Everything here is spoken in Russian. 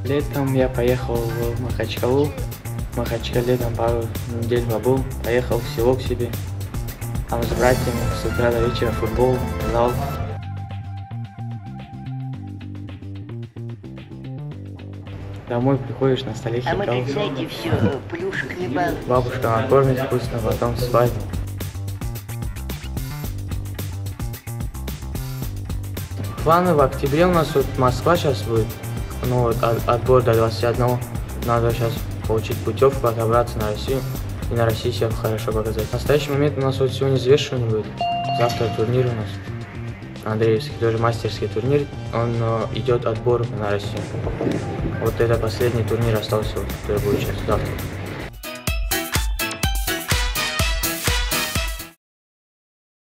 Летом я поехал в Махачкалу. В Махачкале там пару недель побыл. Поехал в село к себе. Там с братьями с утра до вечера футбол, зал. Домой приходишь, на столе хинкал. А мы, знаете, все, плюшек хлеба. Бабушка накормит вкусно, потом спать. Планы в октябре у нас вот Москва сейчас будет. Ну вот отбор до 21. Надо сейчас получить путевку, отобраться на Россию. И на России себя хорошо показать. В настоящий момент у нас вот сегодня взвешивание будет. Завтра турнир у нас. Андреевский, тоже мастерский турнир. Он идет отбор на Россию. Вот это последний турнир остался, который будет сейчас завтра.